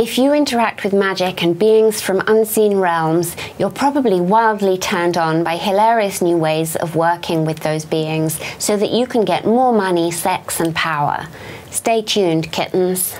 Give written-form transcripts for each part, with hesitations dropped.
If you interact with magic and beings from unseen realms, you're probably wildly turned on by hilarious new ways of working with those beings so that you can get more money, sex, and power. Stay tuned, kittens.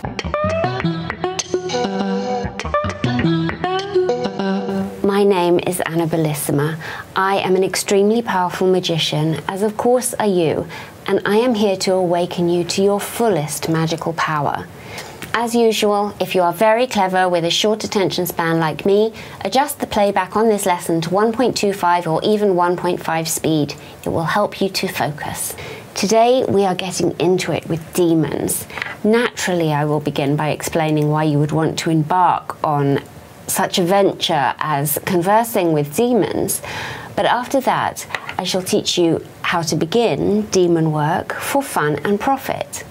My name is Anna Bellissima. I am an extremely powerful magician, as of course are you, and I am here to awaken you to your fullest magical power. As usual, if you are very clever with a short attention span like me, adjust the playback on this lesson to 1.25 or even 1.5 speed. It will help you to focus. Today we are getting into it with demons. Naturally, I will begin by explaining why you would want to embark on such a venture as conversing with demons, but after that I shall teach you how to begin demon work for fun and profit.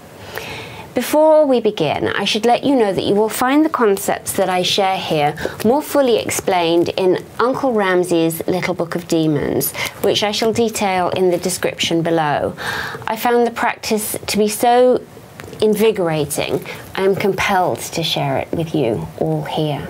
Before we begin, I should let you know that you will find the concepts that I share here more fully explained in Uncle Ramsey's Little Book of Demons, which I shall detail in the description below. I found the practice to be so invigorating, I am compelled to share it with you all here.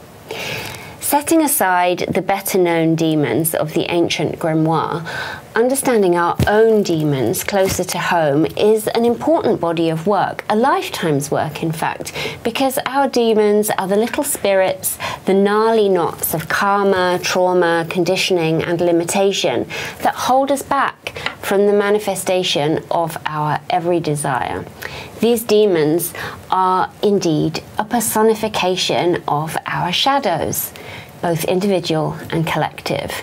Setting aside the better-known demons of the ancient grimoire, understanding our own demons closer to home is an important body of work, a lifetime's work in fact, because our demons are the little spirits, the gnarly knots of karma, trauma, conditioning and limitation that hold us back from the manifestation of our every desire. These demons are indeed a personification of our shadows, both individual and collective.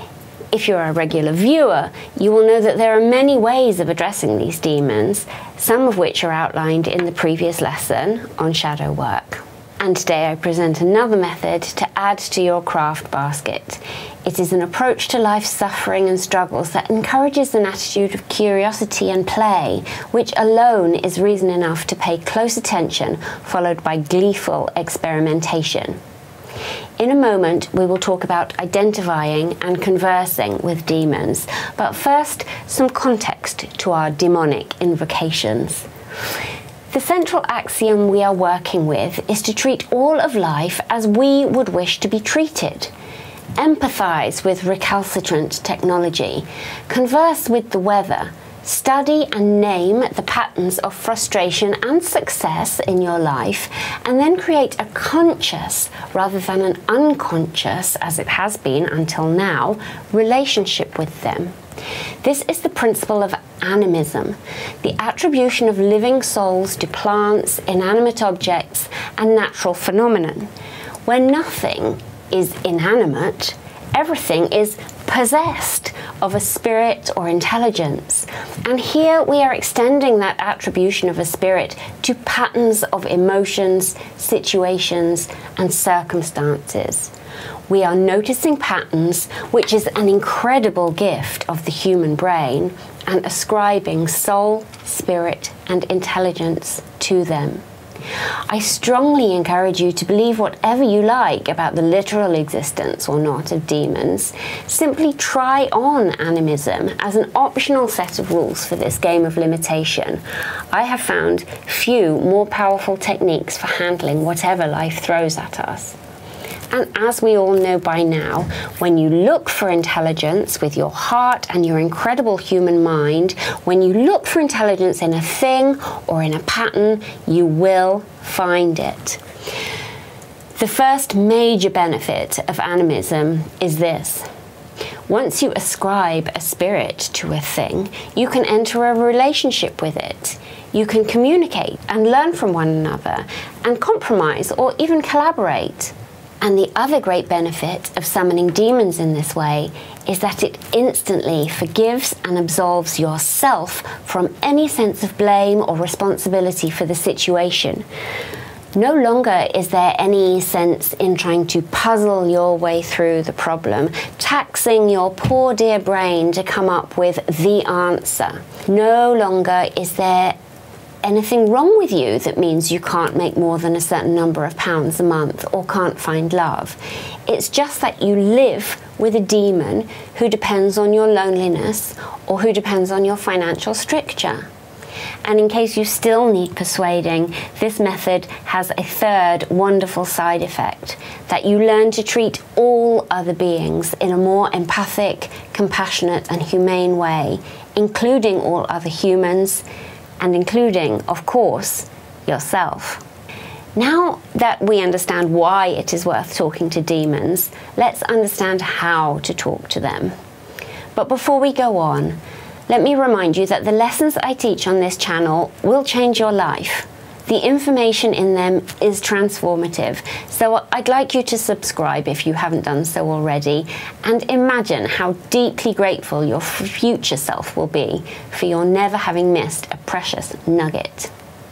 If you're a regular viewer, you will know that there are many ways of addressing these demons, some of which are outlined in the previous lesson on shadow work. And today I present another method to add to your craft basket. It is an approach to life's suffering and struggles that encourages an attitude of curiosity and play, which alone is reason enough to pay close attention, followed by gleeful experimentation. In a moment, we will talk about identifying and conversing with demons, but first, some context to our demonic invocations. The central axiom we are working with is to treat all of life as we would wish to be treated. Empathize with recalcitrant technology, converse with the weather, study and name the patterns of frustration and success in your life, and then create a conscious rather than an unconscious, as it has been until now, relationship with them. This is the principle of animism, the attribution of living souls to plants, inanimate objects, and natural phenomenon. Where nothing is inanimate, everything is possessed of a spirit or intelligence. And here we are extending that attribution of a spirit to patterns of emotions, situations, and circumstances. We are noticing patterns, which is an incredible gift of the human brain, and ascribing soul, spirit, and intelligence to them. I strongly encourage you to believe whatever you like about the literal existence or not of demons. Simply try on animism as an optional set of rules for this game of limitation. I have found few more powerful techniques for handling whatever life throws at us. And as we all know by now, when you look for intelligence with your heart and your incredible human mind, when you look for intelligence in a thing or in a pattern, you will find it. The first major benefit of animism is this. Once you ascribe a spirit to a thing, you can enter a relationship with it. You can communicate and learn from one another and compromise or even collaborate. And the other great benefit of summoning demons in this way is that it instantly forgives and absolves yourself from any sense of blame or responsibility for the situation. No longer is there any sense in trying to puzzle your way through the problem, taxing your poor dear brain to come up with the answer. No longer is there anything wrong with you that means you can't make more than a certain number of pounds a month or can't find love. It's just that you live with a demon who depends on your loneliness or who depends on your financial stricture. And in case you still need persuading, this method has a third wonderful side effect, that you learn to treat all other beings in a more empathic, compassionate and humane way, including all other humans, and including, of course, yourself. Now that we understand why it is worth talking to demons, let's understand how to talk to them. But before we go on, let me remind you that the lessons I teach on this channel will change your life. The information in them is transformative, so I'd like you to subscribe if you haven't done so already, and imagine how deeply grateful your future self will be for your never having missed a precious nugget.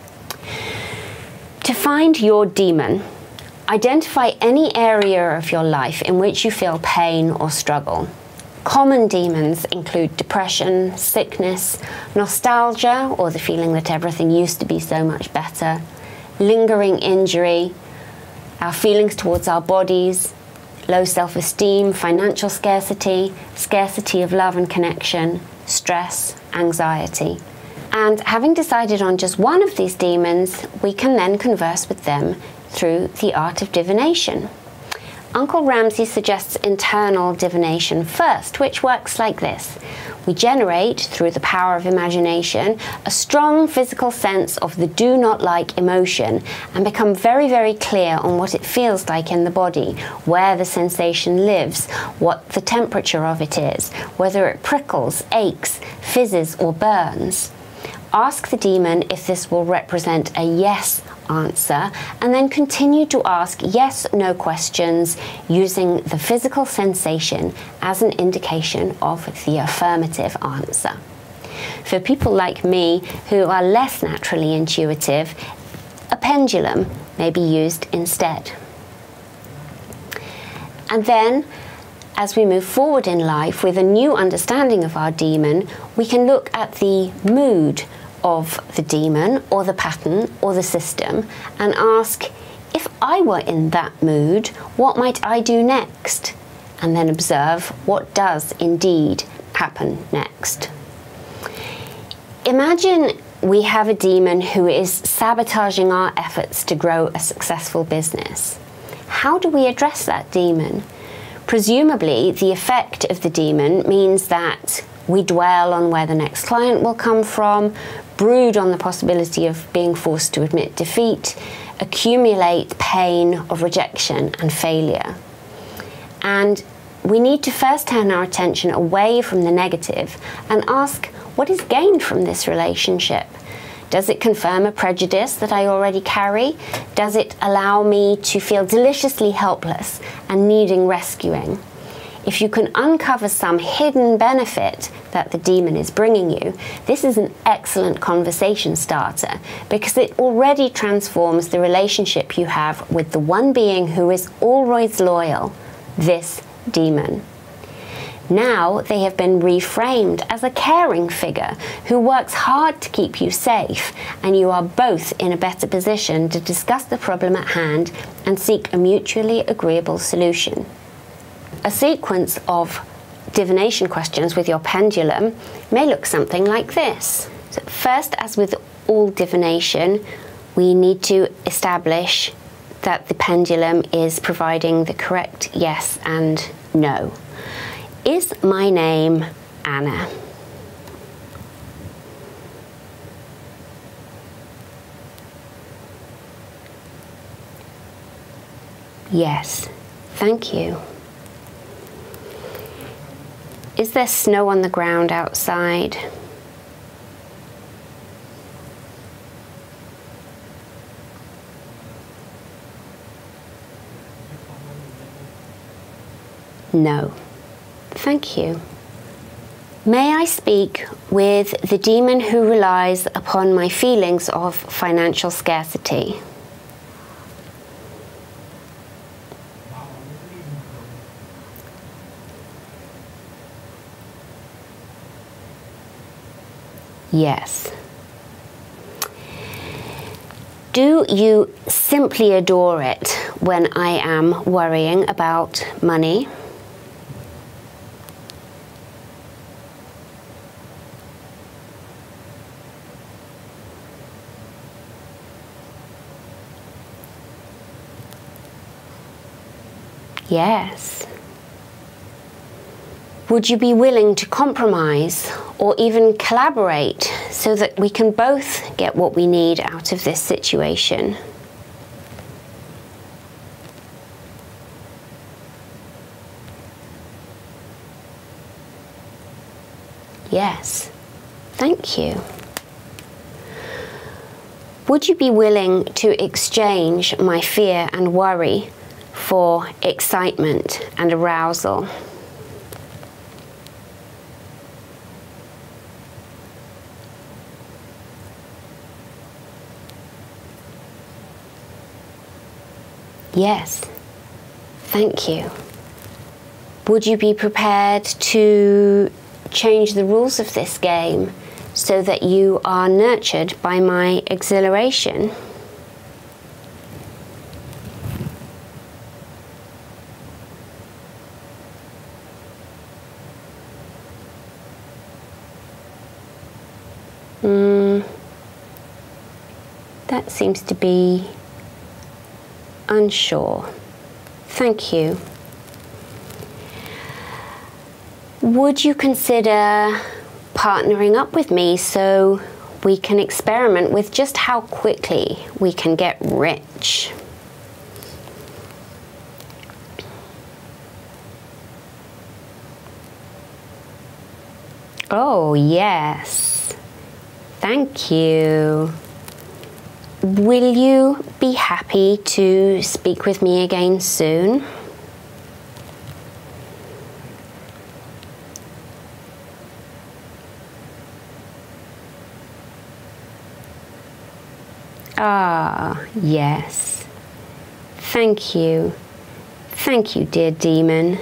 To find your demon, identify any area of your life in which you feel pain or struggle. Common demons include depression, sickness, nostalgia, or the feeling that everything used to be so much better, lingering injury, our feelings towards our bodies, low self-esteem, financial scarcity, scarcity of love and connection, stress, anxiety. And having decided on just one of these demons, we can then converse with them through the art of divination. Uncle Ramsey suggests internal divination first, which works like this. We generate, through the power of imagination, a strong physical sense of the do not like emotion and become very, very clear on what it feels like in the body, where the sensation lives, what the temperature of it is, whether it prickles, aches, fizzes or burns. Ask the demon if this will represent a yes answer, and then continue to ask yes/no questions using the physical sensation as an indication of the affirmative answer. For people like me who are less naturally intuitive, a pendulum may be used instead. And then, as we move forward in life with a new understanding of our demon, we can look at the mood of the demon or the pattern or the system and ask, if I were in that mood, what might I do next? And then observe what does indeed happen next. Imagine we have a demon who is sabotaging our efforts to grow a successful business. How do we address that demon? Presumably, the effect of the demon means that we dwell on where the next client will come from, brood on the possibility of being forced to admit defeat, accumulate pain of rejection and failure. And we need to first turn our attention away from the negative and ask, what is gained from this relationship? Does it confirm a prejudice that I already carry? Does it allow me to feel deliciously helpless and needing rescuing? If you can uncover some hidden benefit that the demon is bringing you, this is an excellent conversation starter because it already transforms the relationship you have with the one being who is always loyal, this demon. Now they have been reframed as a caring figure who works hard to keep you safe, and you are both in a better position to discuss the problem at hand and seek a mutually agreeable solution. A sequence of divination questions with your pendulum may look something like this. So first, as with all divination, we need to establish that the pendulum is providing the correct yes and no. Is my name Anna? Yes, thank you. Is there snow on the ground outside? No. Thank you. May I speak with the demon who relies upon my feelings of financial scarcity? Yes. Do you simply adore it when I am worrying about money? Yes. Would you be willing to compromise or even collaborate so that we can both get what we need out of this situation? Yes. Thank you. Would you be willing to exchange my fear and worry for excitement and arousal? Yes, thank you. Would you be prepared to change the rules of this game so that you are nurtured by my exhilaration? That seems to be unsure. Thank you. Would you consider partnering up with me so we can experiment with just how quickly we can get rich? Oh, yes. Thank you. Will you be happy to speak with me again soon? Ah, yes. Thank you. Thank you, dear demon.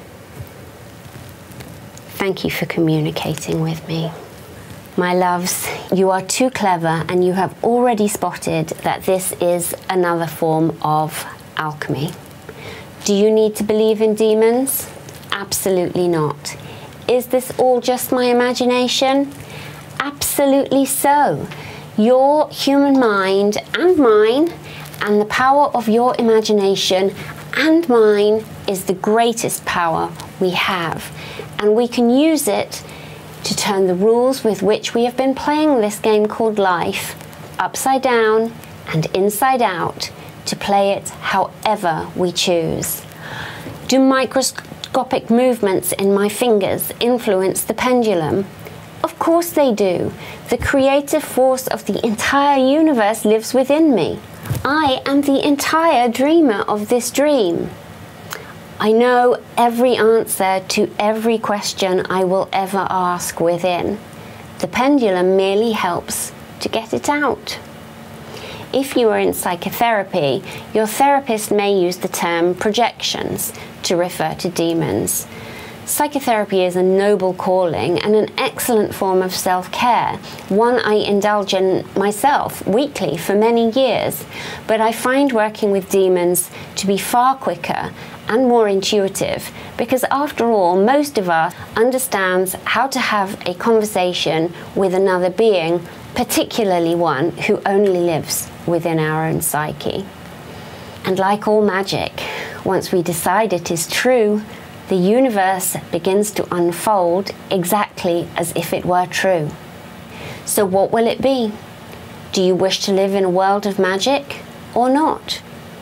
Thank you for communicating with me. My loves, you are too clever and you have already spotted that this is another form of alchemy. Do you need to believe in demons? Absolutely not. Is this all just my imagination? Absolutely so. Your human mind and mine, and the power of your imagination and mine, is the greatest power we have. And we can use it to turn the rules with which we have been playing this game called life upside down and inside out, to play it however we choose. Do microscopic movements in my fingers influence the pendulum? Of course they do. The creative force of the entire universe lives within me. I am the entire dreamer of this dream. I know every answer to every question I will ever ask within. The pendulum merely helps to get it out. If you are in psychotherapy, your therapist may use the term projections to refer to demons. Psychotherapy is a noble calling and an excellent form of self-care, one I indulge in myself weekly for many years, but I find working with demons to be far quicker and more intuitive, because after all, most of us understands how to have a conversation with another being, particularly one who only lives within our own psyche. And like all magic, once we decide it is true, the universe begins to unfold exactly as if it were true. So what will it be? Do you wish to live in a world of magic or not?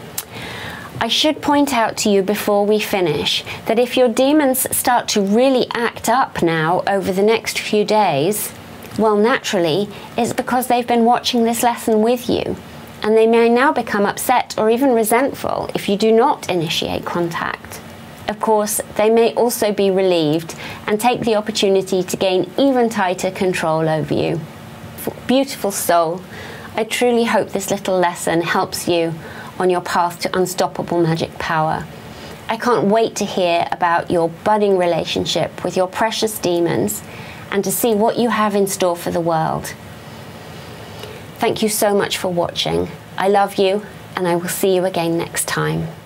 I should point out to you before we finish that if your demons start to really act up now over the next few days, well, naturally, it's because they've been watching this lesson with you, and they may now become upset or even resentful if you do not initiate contact. Of course, they may also be relieved and take the opportunity to gain even tighter control over you. Beautiful soul, I truly hope this little lesson helps you on your path to unstoppable magic power. I can't wait to hear about your budding relationship with your precious demons and to see what you have in store for the world. Thank you so much for watching. I love you, and I will see you again next time.